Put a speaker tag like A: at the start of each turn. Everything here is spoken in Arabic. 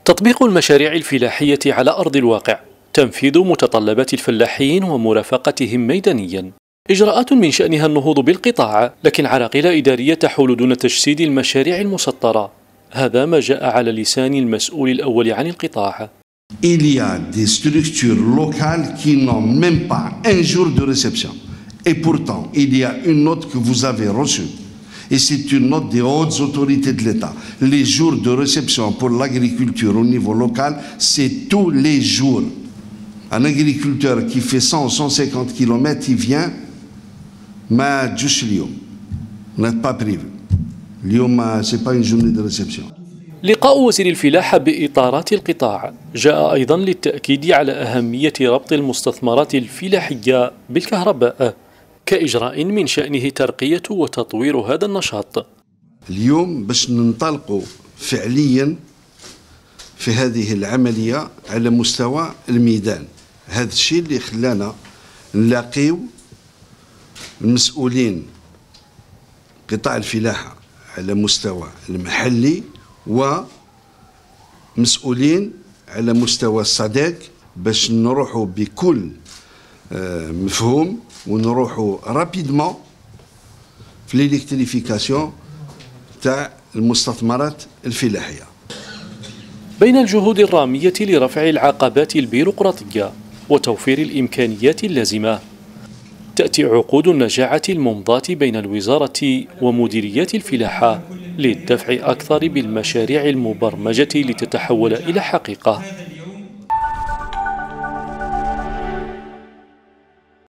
A: تطبيق المشاريع الفلاحية على أرض الواقع، تنفيذ متطلبات الفلاحين ومرافقتهم ميدانيا، إجراءات من شأنها النهوض بالقطاع، لكن عراقيل إدارية تحول دون تجسيد المشاريع المسطرة. هذا ما جاء على لسان المسؤول الأول عن القطاع.
B: Il y a des structures locales qui n'ont même pas un jour de réception. Et pourtant, il y a une note que vous avez reçue. Et c'est une note des hautes autorités de l'État. Les jours de réception pour l'agriculture au niveau local, c'est tous les jours. Un agriculteur qui fait 100 ou 150 km, il vient, ما تجوش اليوم. N'est pas prévu. اليوم c'est pas une journée de réception.
A: لقاء وزير الفلاحة بإطارات القطاع جاء أيضا للتأكيد على أهمية ربط المستثمرات الفلاحية بالكهرباء كإجراء من شأنه ترقية وتطوير هذا النشاط.
B: اليوم باش ننطلقوا فعليا في هذه العملية على مستوى الميدان، هذا الشيء اللي خلانا نلاقيو المسؤولين قطاع الفلاحة على مستوى المحلي ومسؤولين على مستوى الصداق باش نروحوا بكل مفهوم ونروحوا رابيدمون في الالكتريفيكاسيون تاع المستثمرات الفلاحية.
A: بين الجهود الرامية لرفع العقبات البيروقراطية وتوفير الإمكانيات اللازمة، تأتي عقود النجاعة الممضاة بين الوزارة ومديريات الفلاحة للدفع أكثر بالمشاريع المبرمجة لتتحول إلى حقيقة.